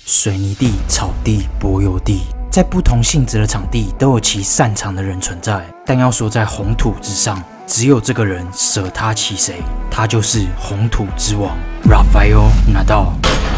水泥地、草地、柏油地，在不同性质的场地都有其擅长的人存在。但要说在红土之上，只有这个人舍他其谁，他就是红土之王 Rafael Nadal。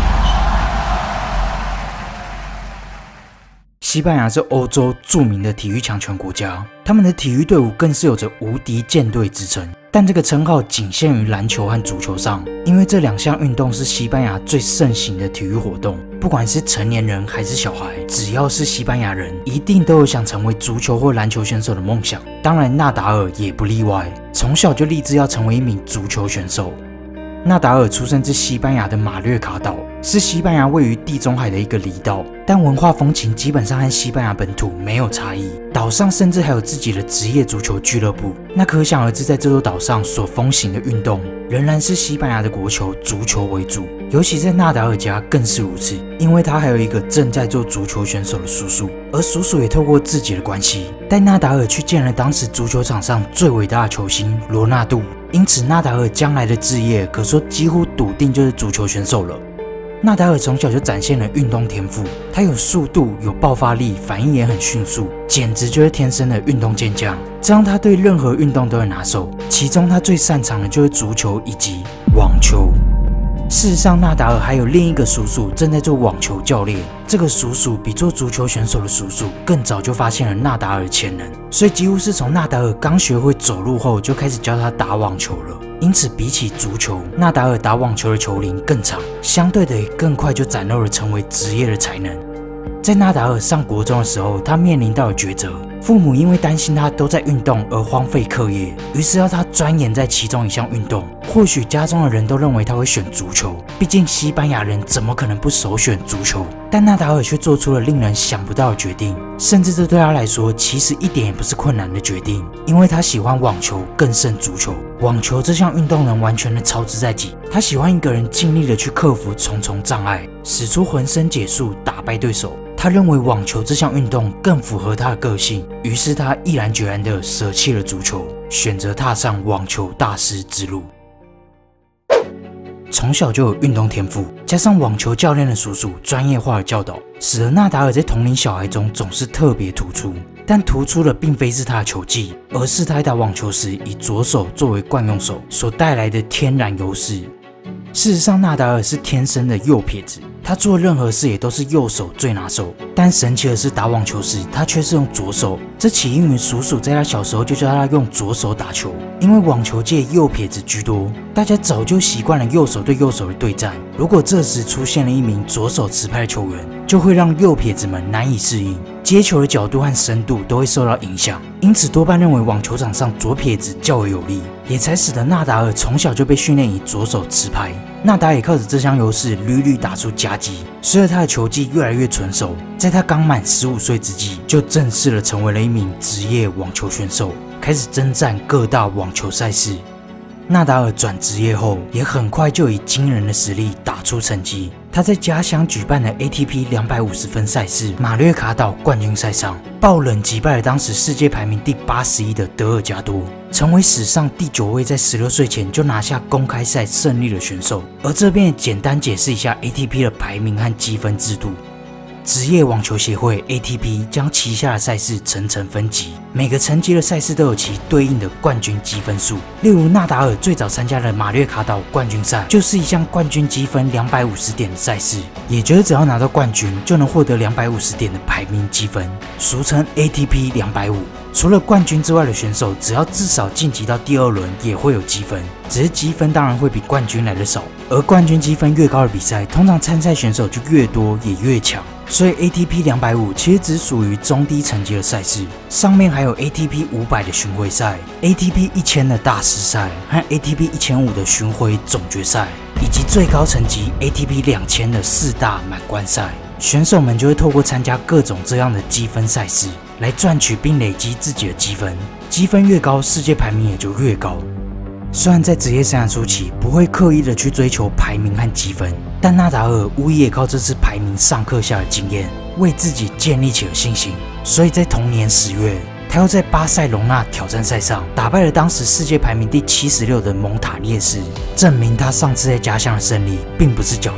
西班牙是欧洲著名的体育强权国家，他们的体育队伍更是有着无敌舰队之称。但这个称号仅限于篮球和足球上，因为这两项运动是西班牙最盛行的体育活动。不管是成年人还是小孩，只要是西班牙人，一定都有想成为足球或篮球选手的梦想。当然，纳达尔也不例外，从小就立志要成为一名足球选手。纳达尔出生自西班牙的马略卡岛，是西班牙位于地中海的一个离岛，但文化风情基本上和西班牙本土没有差异。岛上甚至还有自己的职业足球俱乐部。那可想而知，在这座岛上所风行的运动，仍然是西班牙的国球足球为主。尤其在纳达尔家更是如此，因为他还有一个正在做足球选手的叔叔，而叔叔也透过自己的关系，带纳达尔去见了当时足球场上最伟大的球星罗纳度。因此，纳达尔将来的志业可说几乎笃定就是足球选手了。纳达尔从小就展现了运动天赋，他有速度，有爆发力，反应也很迅速，简直就是天生的运动健将。这让他对任何运动都很拿手，其中他最擅长的就是足球以及网球。事实上，纳达尔还有另一个叔叔正在做网球教练。这个叔叔比做足球选手的叔叔更早就发现了纳达尔的潜能，所以几乎是从纳达尔刚学会走路后就开始教他打网球了。因此，比起足球，纳达尔打网球的球龄更长，相对的也更快就展露了成为职业的才能。在纳达尔上国中的时候，他面临到了抉择。父母因为担心他都在运动而荒废课业，于是要他钻研在其中一项运动。或许家中的人都认为他会选足球，毕竟西班牙人怎么可能不首选足球？但纳达尔却做出了令人想不到的决定，甚至这对他来说其实一点也不是困难的决定，因为他喜欢网球更胜足球。网球这项运动能完全的操之在己，他喜欢一个人尽力的去克服重重障碍，使出浑身解数打败对手。他认为网球这项运动更符合他的个性，于是他毅然决然地舍弃了足球，选择踏上网球大师之路。从小就有运动天赋，加上网球教练的叔叔专业化的教导，使得纳达尔在同龄小孩中总是特别突出。但突出的并非是他的球技，而是他打网球时以左手作为惯用手所带来的天然优势。事实上，纳达尔是天生的右撇子，他做任何事也都是右手最拿手。但神奇的是，打网球时他却是用左手。这起因于叔叔在他小时候就教他用左手打球，因为网球界右撇子居多，大家早就习惯了右手对右手的对战。如果这时出现了一名左手持拍的球员，就会让右撇子们难以适应，接球的角度和深度都会受到影响。因此，多半认为网球场上左撇子较为有利，也才使得纳达尔从小就被训练以左手持拍。纳达尔也靠着这项优势屡屡打出佳绩。随着他的球技越来越纯熟，在他刚满15岁之际，就正式的成为了一名职业网球选手，开始征战各大网球赛事。纳达尔转职业后，也很快就以惊人的实力打出成绩。他在家乡举办的 ATP 250分赛事马略卡岛冠军赛上，爆冷击败了当时世界排名第81的德尔加多，成为史上第9位在16岁前就拿下公开赛胜利的选手。而这边也简单解释一下 ATP 的排名和积分制度。职业网球协会 ATP 将旗下的赛事层层分级，每个层级的赛事都有其对应的冠军积分数。例如，纳达尔最早参加的马略卡岛冠军赛，就是一项冠军积分250点的赛事，也就是只要拿到冠军，就能获得250点的排名积分，俗称 ATP 250。除了冠军之外的选手，只要至少晋级到第2轮，也会有积分。只是积分当然会比冠军来的少，而冠军积分越高的比赛，通常参赛选手就越多也越强。所以 ATP 250其实只属于中低层级的赛事，上面还有 ATP 500的巡回赛、ATP 1000的大师赛和 ATP 1500的巡回总决赛，以及最高层级 ATP 2000的4大满贯赛。选手们就会透过参加各种这样的积分赛事，来赚取并累积自己的积分。积分越高，世界排名也就越高。虽然在职业生涯初期不会刻意的去追求排名和积分，但纳达尔无疑也靠这次排名上课下的经验，为自己建立起了信心。所以在同年10月，他又在巴塞隆纳挑战赛上打败了当时世界排名第76的蒙塔列斯，证明他上次在家乡的胜利并不是侥幸。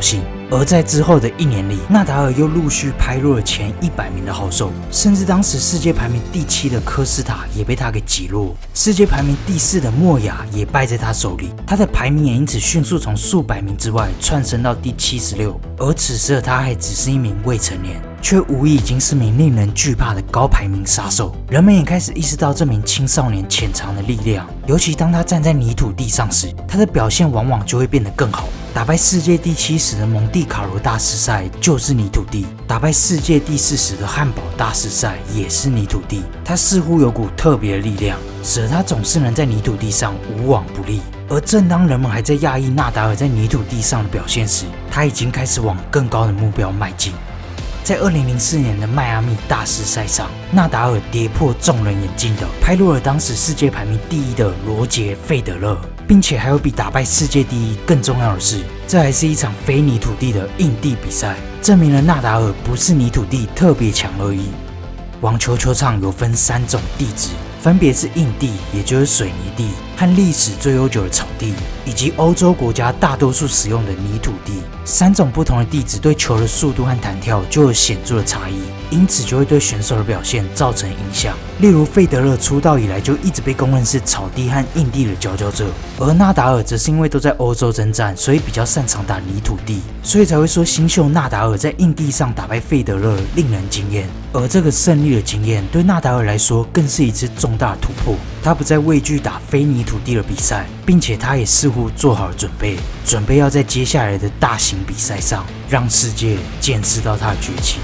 而在之后的1年里，纳达尔又陆续拍落了前100名的好手，甚至当时世界排名第7的科斯塔也被他给击落，世界排名第4的莫雅也败在他手里，他的排名也因此迅速从数百名之外窜升到第76。而此时的他还只是一名未成年，却无疑已经是名令人惧怕的高排名杀手。人们也开始意识到这名青少年潜藏的力量，尤其当他站在泥土地上时，他的表现往往就会变得更好。打败世界第70的蒙地卡罗大师赛就是泥土地，打败世界第40的汉堡大师赛也是泥土地。他似乎有股特别的力量，使得他总是能在泥土地上无往不利。而正当人们还在讶异纳达尔在泥土地上的表现时，他已经开始往更高的目标迈进。在2004年的迈阿密大师赛上，纳达尔跌破众人眼镜的拍落了当时世界排名第1的罗杰·费德勒，并且还有比打败世界第1更重要的是，这还是一场非泥土地的硬地比赛，证明了纳达尔不是泥土地特别强而已。网球球场有分3种地质，分别是硬地，也就是水泥地，和历史最悠久的草地，以及欧洲国家大多数使用的泥土地。3种不同的地质对球的速度和弹跳就有显著的差异，因此就会对选手的表现造成影响。例如，费德勒出道以来就一直被公认是草地和硬地的佼佼者，而纳达尔则是因为都在欧洲征战，所以比较擅长打泥土地，所以才会说新秀纳达尔在硬地上打败费德勒令人惊艳。而这个胜利的经验对纳达尔来说更是一次重大突破，他不再畏惧打非泥土地的比赛，并且他也似乎做好了准备要在接下来的大型比赛上让世界见识到他的崛起。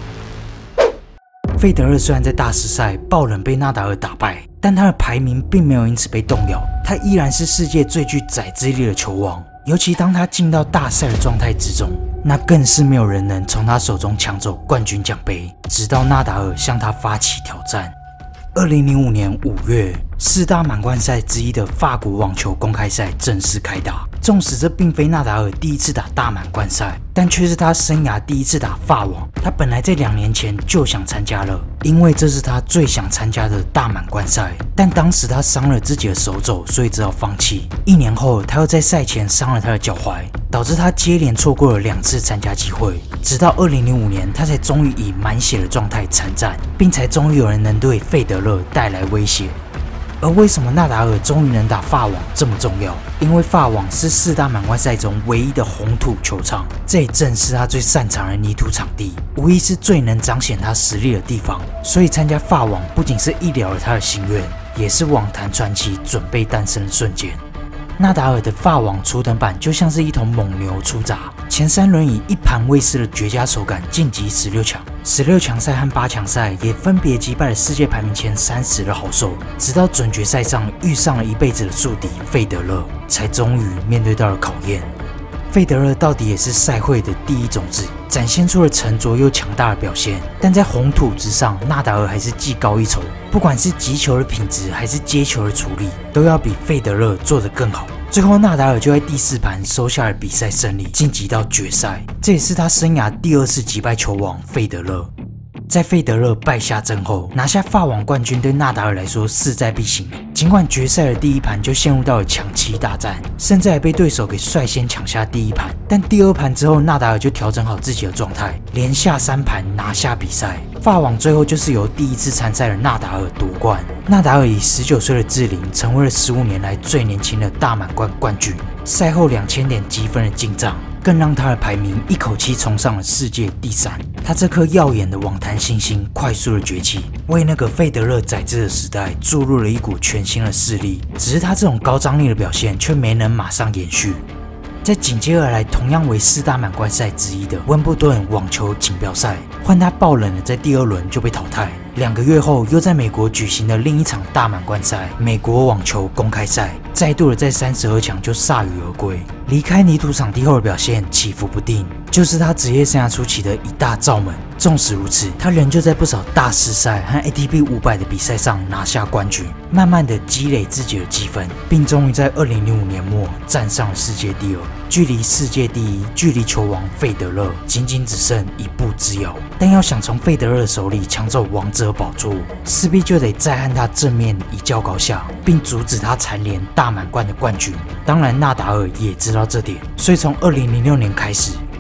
费德勒虽然在大师赛爆冷被纳达尔打败，但他的排名并没有因此被动摇，他依然是世界最具宰制力的球王。尤其当他进到大赛的状态之中，那更是没有人能从他手中抢走冠军奖杯，直到纳达尔向他发起挑战。2005年5月，4大满贯赛之一的法国网球公开赛正式开打。纵使这并非纳达尔第一次打大满贯赛，但却是他生涯第一次打法网。他本来在2年前就想参加了，因为这是他最想参加的大满贯赛。但当时他伤了自己的手肘，所以只好放弃。1年后，他又在赛前伤了他的脚踝，导致他接连错过了2次参加机会。直到2005年，他才终于以满血的状态参战，并才终于有人能对费德勒带来威胁。而为什么纳达尔终于能打法网这么重要？因为法网是4大满贯赛中唯一的红土球场，这也正是他最擅长的泥土场地，无疑是最能彰显他实力的地方。所以参加法网不仅是一了了他的心愿，也是网坛传奇准备诞生的瞬间。纳达尔的法网初登板就像是一头猛牛出闸，前3轮以一盘未失的绝佳手感晋级16强，16强赛和8强赛也分别击败了世界排名前30的好手，直到准决赛上遇上了一辈子的宿敌费德勒，才终于面对到了考验。费德勒到底也是赛会的第一种子，展现出了沉着又强大的表现，但在红土之上，纳达尔还是技高一筹，不管是击球的品质还是接球的处理，都要比费德勒做得更好。最后，纳达尔就在第4盘收下了比赛胜利，晋级到决赛，这也是他生涯第2次击败球王费德勒。在费德勒败下阵后，拿下法网冠军对纳达尔来说势在必行。尽管决赛的第1盘就陷入到了抢七大战，甚至还被对手给率先抢下第1盘，但第2盘之后，纳达尔就调整好自己的状态，连下3盘拿下比赛。法网最后就是由第1次参赛的纳达尔夺冠。纳达尔以19岁的智龄，成为了15年来最年轻的大满贯冠军。赛后2000点积分的进账，更让他的排名一口气冲上了世界第3。他这颗耀眼的网坛新星快速的崛起，为那个费德勒宰制的时代注入了一股全新的势力。只是他这种高张力的表现却没能马上延续。在紧接而来同样为4大满贯赛之一的温布顿网球锦标赛，换他爆冷的在第2轮就被淘汰。2个月后，又在美国举行的另一场大满贯赛——美国网球公开赛，再度的在32强就铩羽而归。离开泥土场地后的表现起伏不定，就是他职业生涯初期的一大罩门。纵使如此，他仍旧在不少大师赛和 ATP 500的比赛上拿下冠军，慢慢的积累自己的积分，并终于在2005年末站上了世界第2，距离世界第1、距离球王费德勒仅仅只剩1步之遥。但要想从费德勒手里抢走王者宝座，势必就得再和他正面一较高下，并阻止他蝉联大满贯的冠军。当然，纳达尔也知道这点，所以从2006年开始，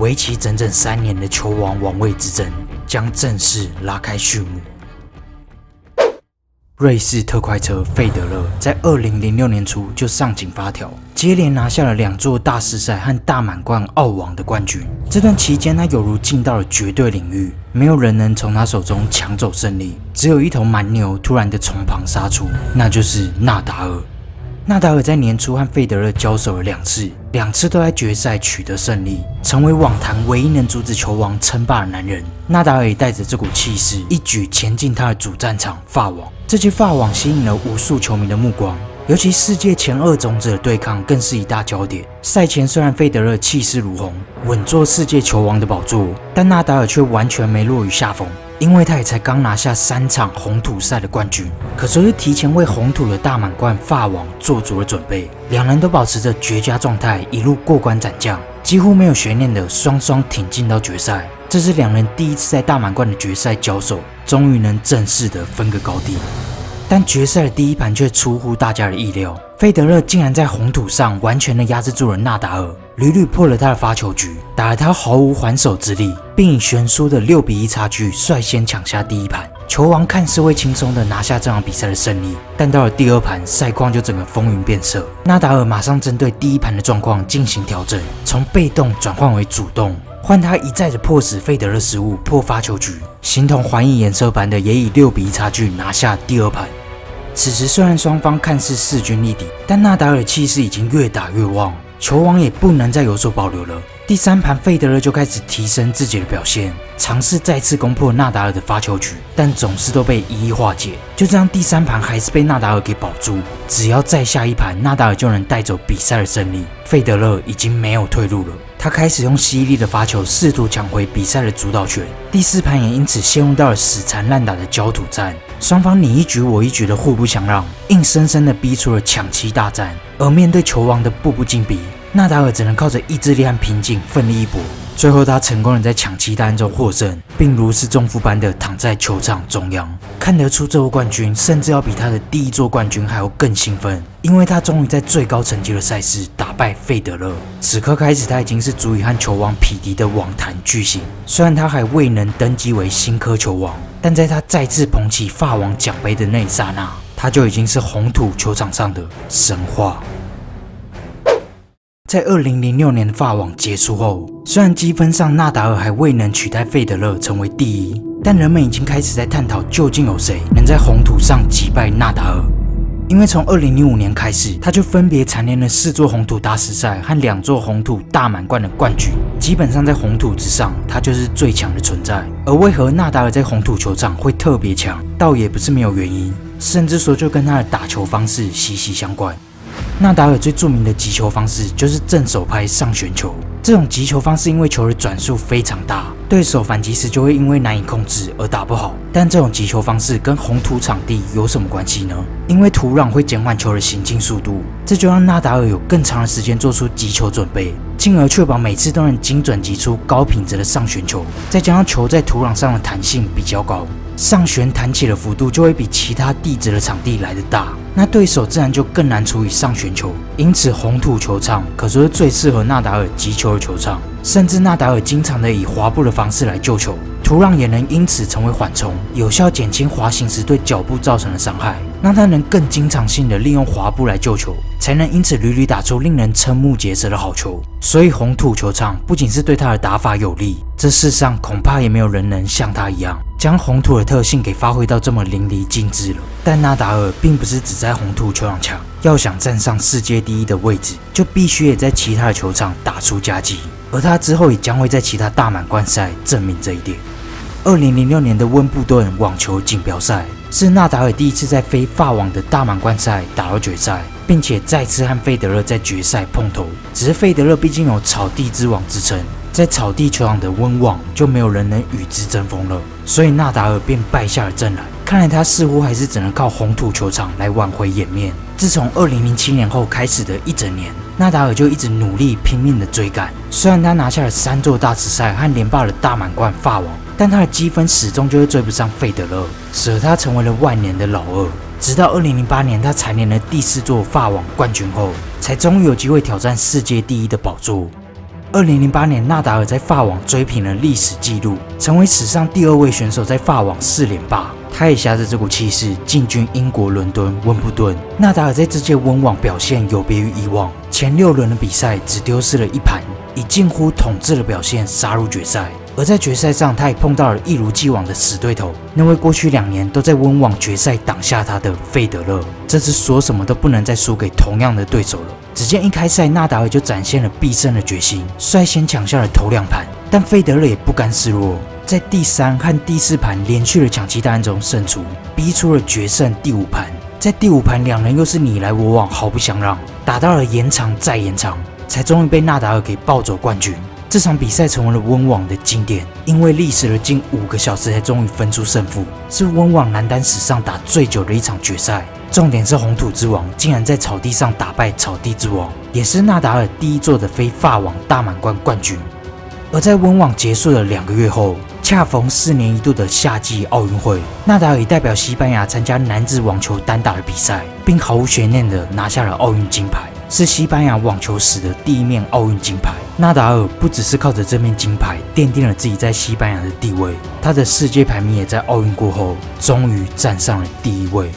为期整整3年的球王王位之争将正式拉开序幕。瑞士特快车费德勒在2006年初就上紧发条，接连拿下了2座大师赛和大满贯澳网的冠军。这段期间，他犹如进到了绝对领域，没有人能从他手中抢走胜利。只有一头蛮牛突然的从旁杀出，那就是纳达尔。纳达尔在年初和费德勒交手了2次都在决赛取得胜利，成为网坛唯一能阻止球王称霸的男人。纳达尔也带着这股气势，一举前进他的主战场法网。这届法网吸引了无数球迷的目光，尤其世界前2种子的对抗更是一大焦点。赛前虽然费德勒气势如虹，稳坐世界球王的宝座，但纳达尔却完全没落于下风。因为他也才刚拿下3场红土赛的冠军，可说是提前为红土的大满贯法网做足了准备。两人都保持着绝佳状态，一路过关斩将，几乎没有悬念的双双挺进到决赛。这是两人第一次在大满贯的决赛交手，终于能正式的分个高低。但决赛的第一盘却出乎大家的意料，费德勒竟然在红土上完全的压制住了纳达尔，屡屡破了他的发球局，打得他毫无还手之力，并以悬殊的6-1差距率先抢下第一盘。球王看似会轻松的拿下这场比赛的胜利，但到了第2盘，赛况就整个风云变色。纳达尔马上针对第一盘的状况进行调整，从被动转换为主动，换他一再的迫使费德勒失误破发球局，形同环意颜色般的也以6-1差距拿下第2盘。此时虽然双方看似势均力敌，但纳达尔的气势已经越打越旺，球王也不能再有所保留了。第3盘，费德勒就开始提升自己的表现，尝试再次攻破纳达尔的发球局，但总是都被一一化解。就这样，第3盘还是被纳达尔给保住，只要再下一盘，纳达尔就能带走比赛的胜利。费德勒已经没有退路了，他开始用犀利的发球试图抢回比赛的主导权。第4盘也因此陷入到了死缠烂打的焦土战，双方你一局我一局的互不相让，硬生生的逼出了抢七大战。而面对球王的步步紧逼，纳达尔只能靠着意志力和拼劲奋力一搏，最后他成功的在抢七大战中获胜，并如释重负般的躺在球场中央。看得出这座冠军甚至要比他的第1座冠军还要更兴奋，因为他终于在最高层级的赛事打败费德勒。此刻开始，他已经是足以和球王匹敌的网坛巨星。虽然他还未能登基为新科球王，但在他再次捧起法网奖杯的那一刹那，他就已经是红土球场上的神话。在2006年的法网结束后，虽然积分上纳达尔还未能取代费德勒成为第1，但人们已经开始在探讨究竟有谁能在红土上击败纳达尔。因为从2005年开始，他就分别蝉联了4座红土大师赛和2座红土大满贯的冠军，基本上在红土之上，他就是最强的存在。而为何纳达尔在红土球场会特别强，倒也不是没有原因，甚至说就跟他的打球方式息息相关。纳达尔最著名的击球方式就是正手拍上旋球，这种击球方式因为球的转速非常大，对手反击时就会因为难以控制而打不好。但这种击球方式跟红土场地有什么关系呢？因为土壤会减缓球的行进速度，这就让纳达尔有更长的时间做出击球准备，进而确保每次都能精准击出高品质的上旋球。再加上球在土壤上的弹性比较高，上旋弹起的幅度就会比其他地质的场地来得大，那对手自然就更难处理上旋球。因此红土球场可说是最适合纳达尔击球的球场，甚至纳达尔经常的以滑步的方式来救球，土壤也能因此成为缓冲，有效减轻滑行时对脚步造成的伤害，让他能更经常性的利用滑步来救球，才能因此屡屡打出令人瞠目结舌的好球。所以红土球场不仅是对他的打法有利，这世上恐怕也没有人能像他一样将红土的特性给发挥到这么淋漓尽致了。但纳达尔并不是只在红土球场强，要想站上世界第1的位置，就必须也在其他的球场打出佳绩，而他之后也将会在其他大满贯赛证明这一点。2006年的温布顿网球锦标赛是纳达尔第一次在非法网的大满贯赛打到决赛，并且再次和费德勒在决赛碰头。只是费德勒毕竟有草地之王之称，在草地球场的温网就没有人能与之争锋了，所以纳达尔便败下了阵来。看来他似乎还是只能靠红土球场来挽回颜面。自从2007年后开始的一整年，纳达尔就一直努力拼命的追赶。虽然他拿下了3座大师赛和连霸了大满贯法网，但他的积分始终就是追不上费德勒，使得他成为了万年的老二。直到2008年，他蝉联了第4座法网冠军后，才终于有机会挑战世界第1的宝座。 2008年，纳达尔在法网追平了历史纪录，成为史上第2位选手在法网4连霸。他也挟着这股气势进军英国伦敦温布顿。纳达尔在这届温网表现有别于以往，前6轮的比赛只丢失了1盘，以近乎统治的表现杀入决赛。而在决赛上，他也碰到了一如既往的死对头，那位过去2年都在温网决赛挡下他的费德勒。这次说什么都不能再输给同样的对手了。只见一开赛，纳达尔就展现了必胜的决心，率先抢下了头2盘。但费德勒也不甘示弱，在第3和第4盘连续的抢七大战中胜出，逼出了决胜第5盘。在第5盘，两人又是你来我往，毫不相让，打到了延长再延长，才终于被纳达尔给抱走冠军。这场比赛成为了温网的经典，因为历时了近5个小时才终于分出胜负，是温网男单史上打最久的一场决赛。重点是红土之王竟然在草地上打败草地之王，也是纳达尔第1座的非法网大满贯冠军。而在温网结束了2个月后，恰逢4年1度的夏季奥运会，纳达尔也代表西班牙参加男子网球单打的比赛，并毫无悬念的拿下了奥运金牌，是西班牙网球史的第1面奥运金牌。纳达尔不只是靠着这面金牌奠定了自己在西班牙的地位，他的世界排名也在奥运过后终于站上了第1位。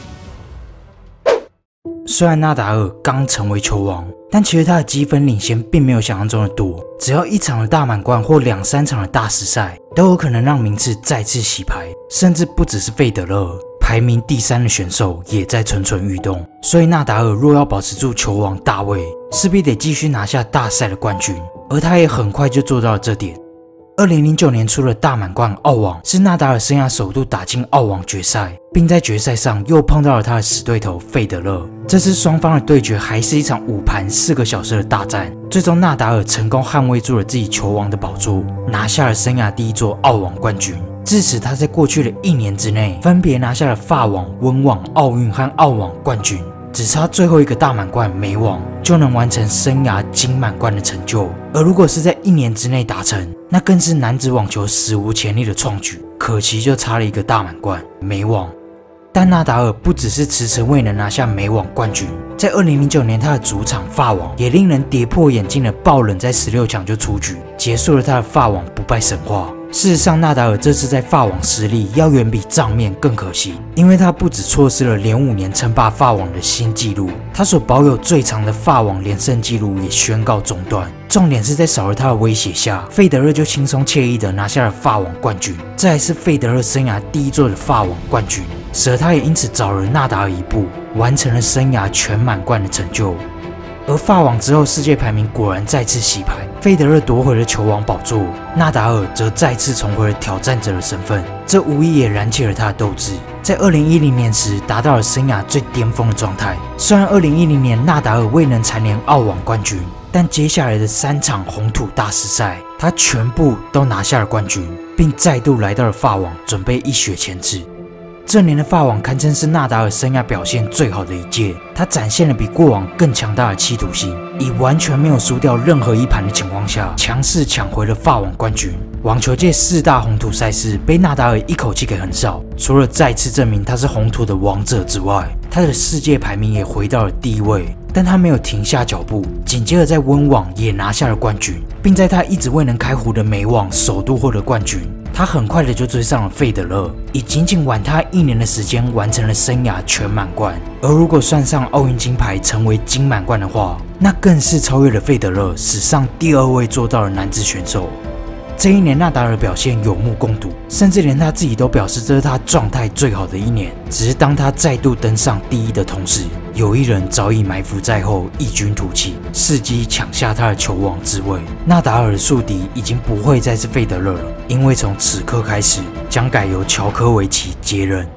虽然纳达尔刚成为球王，但其实他的积分领先并没有想象中的多，只要1场的大满贯或2、3场的大师赛，都有可能让名次再次洗牌，甚至不只是费德勒，排名第3的选手也在蠢蠢欲动。所以纳达尔若要保持住球王大位，势必得继续拿下大赛的冠军，而他也很快就做到了这点。2009年出了大满贯澳网，是纳达尔生涯首度打进澳网决赛，并在决赛上又碰到了他的死对头费德勒。这次双方的对决还是一场5盘4个小时的大战，最终纳达尔成功捍卫住了自己球王的宝座，拿下了生涯第1座澳网冠军。至此，他在过去的1年之内，分别拿下了法网、温网、奥运和澳网冠军，只差最后一个大满贯美网，就能完成生涯金满贯的成就。而如果是在1年之内达成，那更是男子网球史无前例的创举，可惜就差了一个大满贯美网。但纳达尔不只是迟迟未能拿下美网冠军，在2009年他的主场法网也令人跌破眼镜的爆冷，在16强就出局，结束了他的法网不败神话。事实上，纳达尔这次在法网失利要远比账面更可惜，因为他不只错失了连5年称霸法网的新纪录，他所保有最长的法网连胜纪录也宣告中断。重点是在少了他的威胁下，费德勒就轻松惬意的拿下了法网冠军，这还是费德勒生涯第1座的法网冠军，使得他也因此早了纳达尔1步，完成了生涯全满贯的成就。而法网之后，世界排名果然再次洗牌，费德勒夺回了球王宝座，纳达尔则再次重回了挑战者的身份，这无疑也燃起了他的斗志。在2010年时达到了生涯最巅峰的状态。虽然2010年纳达尔未能蝉联澳网冠军，但接下来的3场红土大师赛，他全部都拿下了冠军，并再度来到了法网，准备一雪前耻。这年的法网堪称是纳达尔生涯表现最好的一届，他展现了比过往更强大的企图心，以完全没有输掉任何1盘的情况下，强势抢回了法网冠军。网球界4大红土赛事被纳达尔一口气给横扫，除了再次证明他是红土的王者之外，他的世界排名也回到了第1位。但他没有停下脚步，紧接着在温网也拿下了冠军，并在他一直未能开壶的美网首度获得冠军。他很快的就追上了费德勒，以仅仅晚他1年的时间完成了生涯全满贯。而如果算上奥运金牌成为金满贯的话，那更是超越了费德勒，史上第2位做到的男子选手。这一年纳达尔的表现有目共睹，甚至连他自己都表示这是他状态最好的1年。只是当他再度登上第1的同时，有一人早已埋伏在后，异军突起，伺机抢下他的球王之位。纳达尔的宿敌已经不会再是费德勒了，因为从此刻开始将改由乔科维奇接任。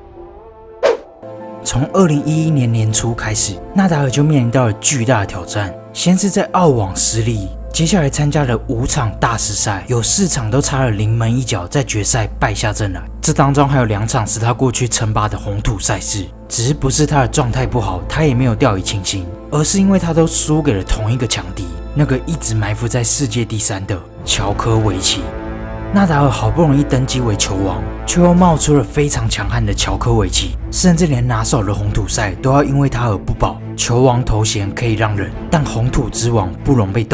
从2011年年初开始，纳达尔就面临到了巨大的挑战，先是在澳网失利，接下来参加了5场大师赛，有4场都差了临门一脚，在决赛败下阵来。这当中还有2场是他过去称霸的红土赛事，只是不是他的状态不好，他也没有掉以轻心，而是因为他都输给了同一个强敌，那个一直埋伏在世界第3的乔科维奇。纳达尔好不容易登基为球王，却又冒出了非常强悍的乔科维奇，甚至连拿手的红土赛都要因为他而不保。球王头衔可以让人，但红土之王不容被动摇，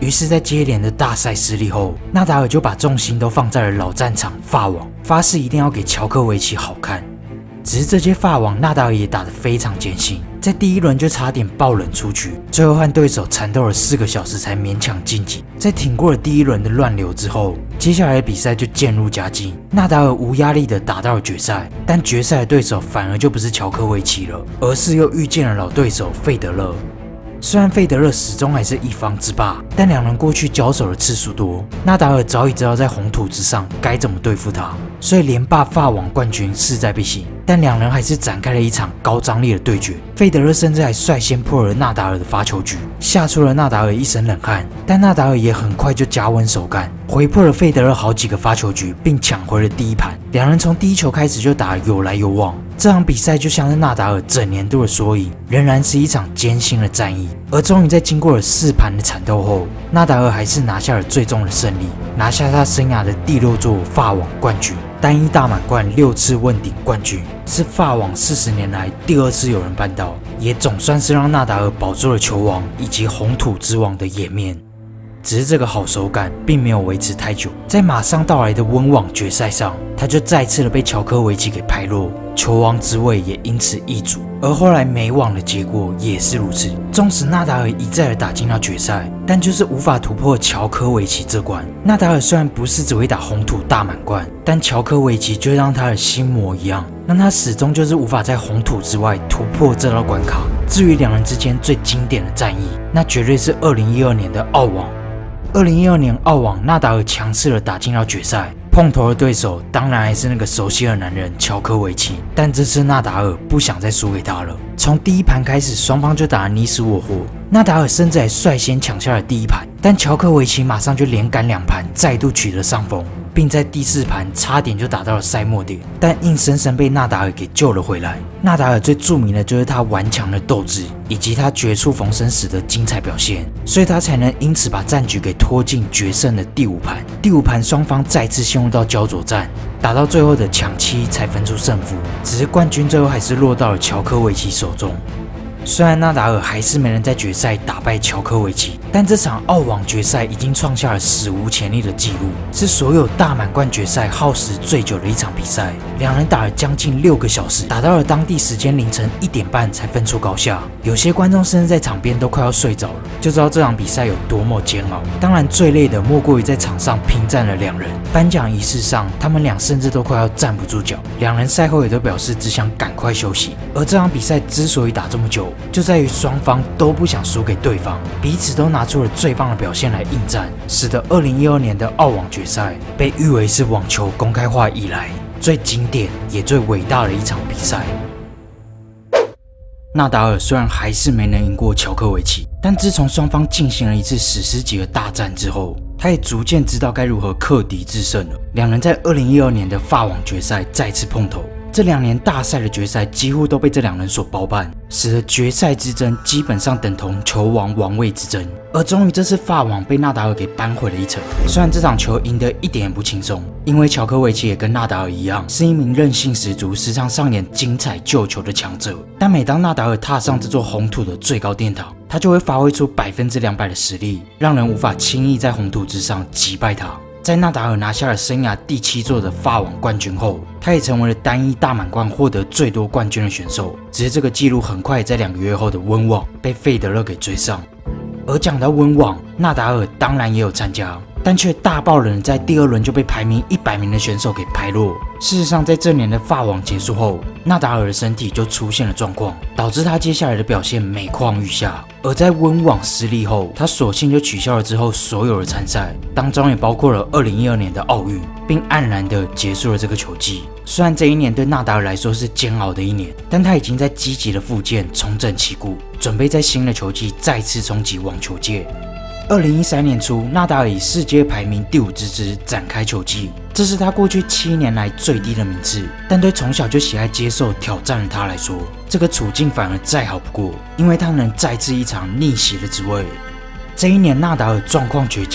于是，在接连的大赛失利后，纳达尔就把重心都放在了老战场法网，发誓一定要给乔科维奇好看。只是这届法网，纳达尔也打得非常艰辛，在第一轮就差点爆冷出局，最后和对手缠斗了4个小时才勉强晋级。在挺过了第一轮的乱流之后，接下来的比赛就渐入佳境，纳达尔无压力的打到了决赛，但决赛的对手反而就不是乔科维奇了，而是又遇见了老对手费德勒。虽然费德勒始终还是一方之霸，但两人过去交手的次数多，纳达尔早已知道在红土之上该怎么对付他，所以连霸法网冠军势在必行。但两人还是展开了一场高张力的对决，费德勒甚至还率先破了纳达尔的发球局，吓出了纳达尔一身冷汗。但纳达尔也很快就加温手感，回破了费德勒好几个发球局，并抢回了第一盘。两人从第一球开始就打得有来有往。这场比赛就像是纳达尔整年度的缩影，仍然是一场艰辛的战役。而终于在经过了4盘的缠斗后，纳达尔还是拿下了最终的胜利，拿下他生涯的第6座法网冠军，单一大满贯6次问鼎冠军，是法网40年来第2次有人办到，也总算是让纳达尔保住了球王以及红土之王的颜面。只是这个好手感并没有维持太久，在马上到来的温网决赛上，他就再次的被乔科维奇给拍落，球王之位也因此易主。而后来美网的结果也是如此，纵使纳达尔一再的打进到决赛，但就是无法突破乔科维奇这关。纳达尔虽然不是只会打红土大满贯，但乔科维奇就让他的心魔一样，让他始终就是无法在红土之外突破这道关卡。至于两人之间最经典的战役，那绝对是2012年的澳网。2012年澳网，纳达尔强势的打进到决赛，碰头的对手当然还是那个熟悉的男人乔科维奇，但这次纳达尔不想再输给他了。从第一盘开始，双方就打得你死我活，纳达尔甚至还率先抢下了第一盘，但乔科维奇马上就连赶2盘，再度取得上风，并在第4盘差点就打到了赛末点，但硬生生被纳达尔给救了回来。纳达尔最著名的就是他顽强的斗志，以及他绝处逢生时的精彩表现，所以他才能因此把战局给拖进决胜的第5盘。第5盘双方再次陷入到焦灼战，打到最后的抢7才分出胜负，只是冠军最后还是落到了乔科维奇手中。虽然纳达尔还是没能在决赛打败乔科维奇，但这场澳网决赛已经创下了史无前例的纪录，是所有大满贯决赛耗时最久的一场比赛。两人打了将近6个小时，打到了当地时间凌晨1点半才分出高下。有些观众甚至在场边都快要睡着了，就知道这场比赛有多么煎熬。当然，最累的莫过于在场上拼战的两人。颁奖仪式上，他们俩甚至都快要站不住脚。两人赛后也都表示只想赶快休息。而这场比赛之所以打这么久，就在于双方都不想输给对方，彼此都拿出了最棒的表现来应战，使得2012年的澳网决赛被誉为是网球公开化以来最经典也最伟大的一场比赛。纳达尔虽然还是没能赢过乔科维奇，但自从双方进行了一次史诗级的大战之后，他也逐渐知道该如何克敌制胜了。两人在2012年的法网决赛再次碰头，这2年大赛的决赛几乎都被这两人所包办，使得决赛之争基本上等同球王王位之争。而终于这次法网被纳达尔给扳回了一城。虽然这场球赢得一点也不轻松，因为乔科维奇也跟纳达尔一样，是一名韧性十足、时常上演精彩救球的强者。但每当纳达尔踏上这座红土的最高殿堂，他就会发挥出200%的实力，让人无法轻易在红土之上击败他。在纳达尔拿下了生涯第7座的法网冠军后，他也成为了单一大满贯获得最多冠军的选手。只是这个纪录很快在2个月后的温网被费德勒给追上。而讲到温网，纳达尔当然也有参加，但却大爆冷，在第2轮就被排名100名的选手给拍落。事实上，在这年的法网结束后，纳达尔的身体就出现了状况，导致他接下来的表现每况愈下。而在温网失利后，他索性就取消了之后所有的参赛，当中也包括了2012年的奥运，并黯然的结束了这个球季。虽然这一年对纳达尔来说是煎熬的一年，但他已经在积极的复健，重整旗鼓，准备在新的球季再次冲击网球界。2013年初，纳达尔以世界排名第5之展开球季，这是他过去7年来最低的名次。但对从小就喜爱接受挑战的他来说，这个处境反而再好不过，因为他能再次一场逆袭的滋味。这一年，纳达尔状况绝佳，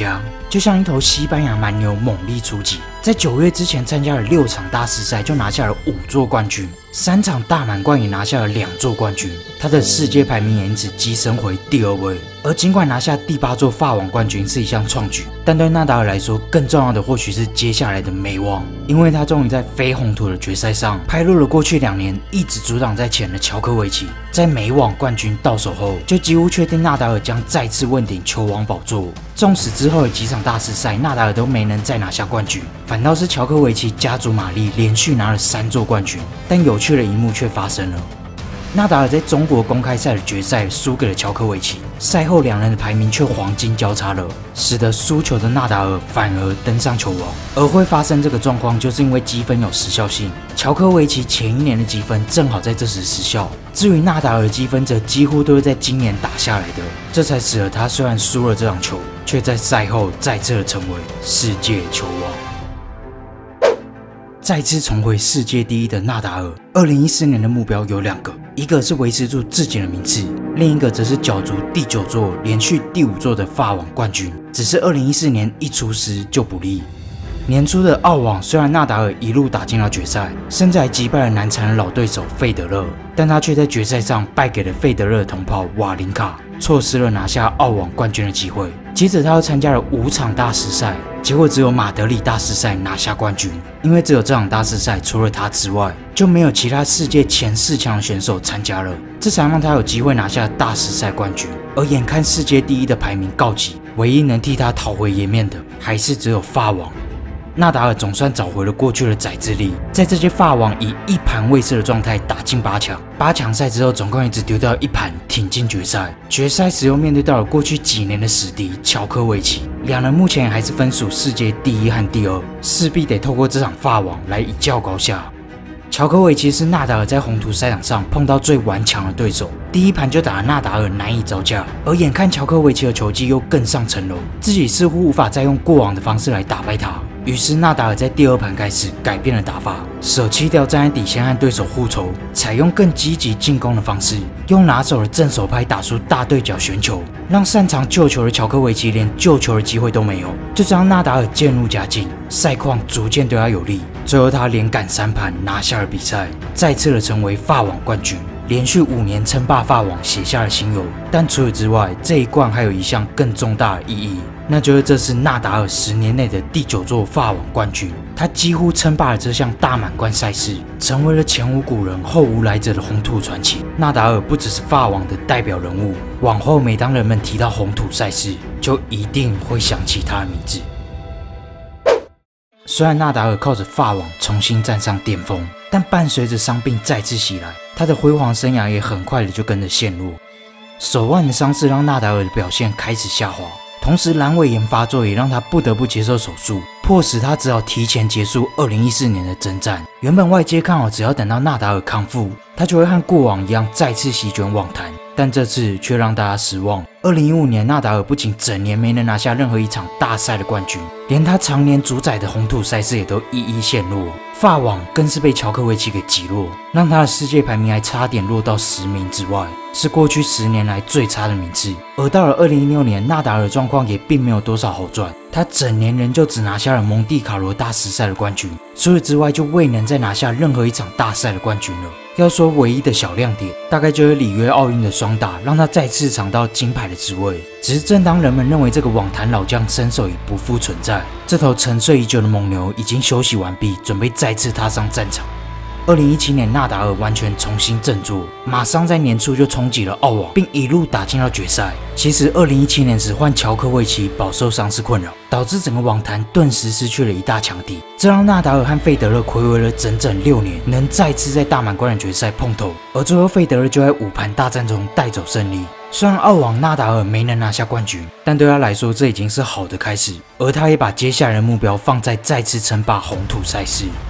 就像一头西班牙蛮牛猛力出击，在9月之前参加了6场大师赛，就拿下了5座冠军，3场大满贯也拿下了2座冠军，他的世界排名也因此跻身回第2位。而尽管拿下第8座法网冠军是一项创举，但对纳达尔来说，更重要的或许是接下来的美网，因为他终于在非红土的决赛上拍落了过去2年一直阻挡在前的乔科维奇。在美网冠军到手后，就几乎确定纳达尔将再次问鼎球王宝座。纵使之后的几场大师赛，纳达尔都没能再拿下冠军，反倒是乔科维奇家族玛丽连续拿了3座冠军。但有趣的一幕却发生了。纳达尔在中国公开赛的决赛输给了乔科维奇，赛后2人的排名却黄金交叉了，使得输球的纳达尔反而登上球王。而会发生这个状况，就是因为积分有时效性，乔科维奇前1年的积分正好在这时失效，至于纳达尔的积分则几乎都是在今年打下来的，这才使得他虽然输了这场球，却在赛后再次的成为世界球王。再次重回世界第一的纳达尔，2014年的目标有2个，一个是维持住自己的名次，另一个则是角逐第9座、连续第5座的法网冠军。只是2014年一出师就不利。年初的澳网，虽然纳达尔一路打进了决赛，甚至还击败了难缠的老对手费德勒，但他却在决赛上败给了费德勒的同袍瓦林卡，错失了拿下澳网冠军的机会。接着他又参加了5场大师赛，结果只有马德里大师赛拿下冠军。因为只有这场大师赛，除了他之外，就没有其他世界前4强的选手参加了，这才让他有机会拿下大师赛冠军。而眼看世界第一的排名告急，唯一能替他讨回颜面的，还是只有法网。纳达尔总算找回了过去的宰制力，在这届法网以1盘未失的状态打进8强。8强赛之后，总共也只丢掉1盘，挺进决赛。决赛时又面对到了过去几年的死敌乔科维奇，2人目前还是分属世界第1和第2，势必得透过这场法网来一较高下。乔科维奇是纳达尔在红土赛场上碰到最顽强的对手，第1盘就打得纳达尔难以招架，而眼看乔科维奇的球技又更上层楼，自己似乎无法再用过往的方式来打败他。于是纳达尔在第2盘开始改变了打法，舍弃掉站在底线和对手互抽，采用更积极进攻的方式，用拿手的正手拍打出大对角旋球，让擅长救球的乔科维奇连救球的机会都没有。就这样，纳达尔渐入佳境，赛况逐渐对他有利，最后他连赶3盘拿下了比赛，再次的成为法网冠军，连续5年称霸法网，写下了新猷。但除此之外，这一冠还有一项更重大的意义，那就是这是纳达尔10年内的第9座法网冠军。他几乎称霸了这项大满贯赛事，成为了前无古人后无来者的红土传奇。纳达尔不只是法网的代表人物，往后每当人们提到红土赛事，就一定会想起他的名字。虽然纳达尔靠着法网重新站上巅峰，但伴随着伤病再次袭来，他的辉煌生涯也很快的就跟着陷落。手腕的伤势让纳达尔的表现开始下滑，同时阑尾炎发作也让他不得不接受手术，迫使他只好提前结束2014年的征战。原本外界看好只要等到纳达尔康复，他就会和过往一样再次席卷网坛，但这次却让大家失望。2015年，纳达尔不仅整年没能拿下任何一场大赛的冠军，连他常年主宰的红土赛事也都一一陷落，法网更是被乔科维奇给击落，让他的世界排名还差点落到10名之外，是过去10年来最差的名次。而到了2016年，纳达尔的状况也并没有多少好转，他整年仍旧只拿下了蒙地卡罗大师赛的冠军，除此之外就未能再拿下任何一场大赛的冠军了。要说唯一的小亮点，大概就是里约奥运的双打，让他再次尝到金牌的滋味。只是正当人们认为这个网坛老将身手已不复存在，这头沉睡已久的猛牛已经休息完毕，准备再次踏上战场。2017年，纳达尔完全重新振作，马上在年初就冲击了澳网，并一路打进了决赛。其实2017年时换乔科维奇饱受伤势困扰，导致整个网坛顿时失去了一大强敌，这让纳达尔和费德勒睽违了整整6年，能再次在大满贯的决赛碰头。而最后费德勒就在5盘大战中带走胜利。虽然澳网纳达尔没能拿下冠军，但对他来说这已经是好的开始，而他也把接下来的目标放在再次称霸红土赛事。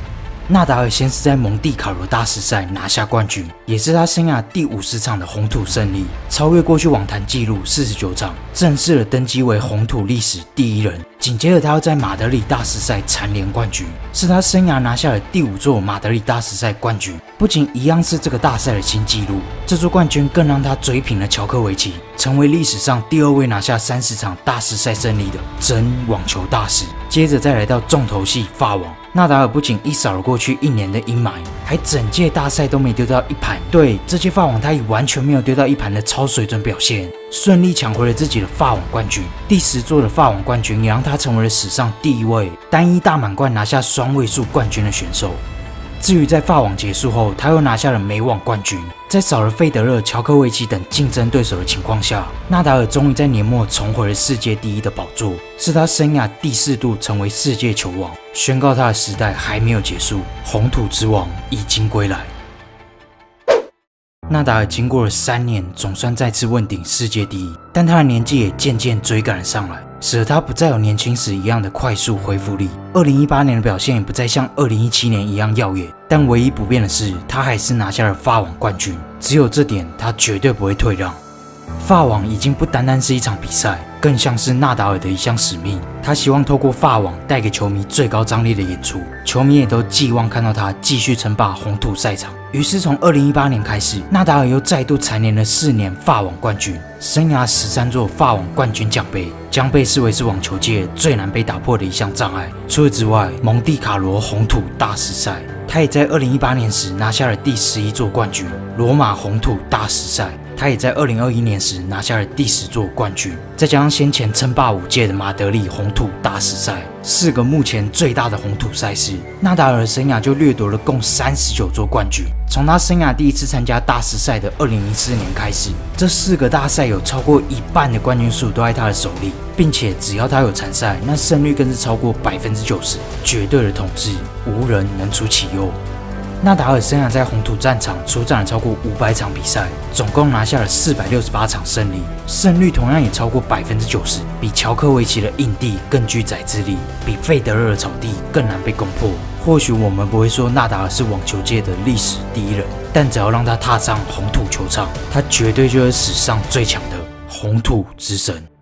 纳达尔先是在蒙地卡罗大师赛拿下冠军，也是他生涯第50场的红土胜利，超越过去网坛纪录49场，正式的登基为红土历史第1人。紧接着，他要在马德里大师赛蝉联冠军，是他生涯拿下了第5座马德里大师赛冠军，不仅一样是这个大赛的新纪录，这座冠军更让他追平了乔科维奇，成为历史上第2位拿下30场大师赛胜利的真网球大师。接着再来到重头戏法网，纳达尔不仅一扫了过去1年的阴霾，还整届大赛都没丢到一盘。对，这届法网他以完全没有丢到一盘的超水准表现，顺利抢回了自己的法网冠军。第10座的法网冠军也让他成为了史上第1位单一大满贯拿下双位数冠军的选手。至于在法网结束后，他又拿下了美网冠军。在少了费德勒、乔科维奇等竞争对手的情况下，纳达尔终于在年末重回了世界第1的宝座，是他生涯第4度成为世界球王，宣告他的时代还没有结束，红土之王已经归来。纳达尔经过了3年，总算再次问鼎世界第1，但他的年纪也渐渐追赶了上来，使得他不再有年轻时一样的快速恢复力。2018年的表现也不再像2017年一样耀眼，但唯一不变的是，他还是拿下了法网冠军。只有这点，他绝对不会退让。法网已经不单单是一场比赛，更像是纳达尔的一项使命。他希望透过法网带给球迷最高张力的演出，球迷也都寄望看到他继续称霸红土赛场。于是从2018年开始，纳达尔又再度蝉联了4年法网冠军，生涯13座法网冠军奖杯，将被视为是网球界最难被打破的一项障碍。除此之外，蒙地卡罗红土大师赛，他也在2018年时拿下了第11座冠军；罗马红土大师赛，他也在2021年时拿下了第10座冠军。再加上先前称霸5届的马德里红土大师赛，4个目前最大的红土赛事，纳达尔的生涯就掠夺了共39座冠军。从他生涯第1次参加大师赛的2004年开始，这4个大赛有超过一半的冠军数都在他的手里，并且只要他有参赛，那胜率更是超过90%，绝对的统治，无人能出其右。纳达尔生涯在红土战场出战了超过500场比赛，总共拿下了468场胜利，胜率同样也超过90%，比乔科维奇的硬地更具宰制力，比费德勒的草地更难被攻破。或许我们不会说纳达尔是网球界的历史第1人，但只要让他踏上红土球场，他绝对就是史上最强的红土之神。